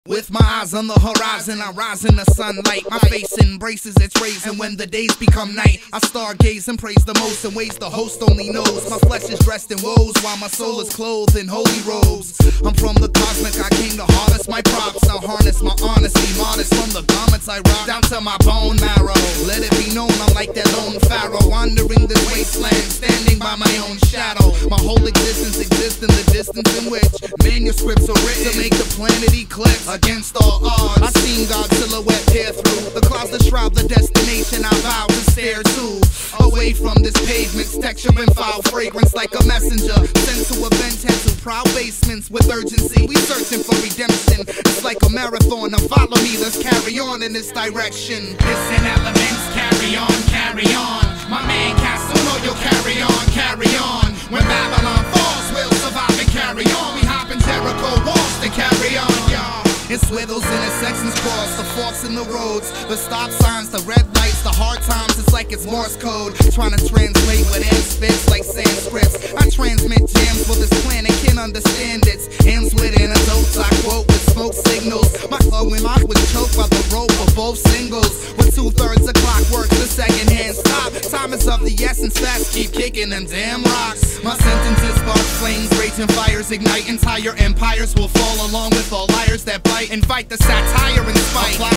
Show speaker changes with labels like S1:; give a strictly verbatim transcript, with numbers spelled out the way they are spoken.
S1: With my eyes on the horizon, I rise in the sunlight. My face embraces its rays, and when the days become night, I stargaze and praise the most in ways the host only knows. My flesh is dressed in woes, while my soul is clothed in holy robes. I'm from the cosmic, I came to harvest my props. Now harness my honesty, modest from the garments I rock down to my bone marrow. Let it be known I'm like that lone pharaoh, wandering this wasteland, standing by my own shadow. My whole existence exists in the distance in which manuscripts are written to make the planet eclipse. Against all odds, I seen God's silhouette peer through the clouds that shroud the destination I vow to stare to. Away from this pavement's texture and foul fragrance, like a messenger sent to avenge heads who proud basements with urgency. We searching for redemption. It's like a marathon. Now follow me, let's carry on in this direction.
S2: Listen, elements, carry on, carry on. My man Casuno, you'll carry on, carry on. When Babylon falls, we'll survive and carry on. We hop in Jericho walls to carry on, y'all.
S1: It's where those intersections cross, the forks in the roads, the stop signs, the red lights, the hard times. It's like it's Morse code, trying to translate what air spits like Sanskrit. I transmit gems for this planet can understand it. Ends with antidotes, I quote with smoke signals. My flowing mouth was choked by the rope of both singles. With two thirds of clockwork, the second hand stop. Time is of the essence, fast, keep kicking them damn rocks. My sentences spark flames, raging fires ignite. Entire empires will fall along with all liars that bite. Invite the satire and spite. I fly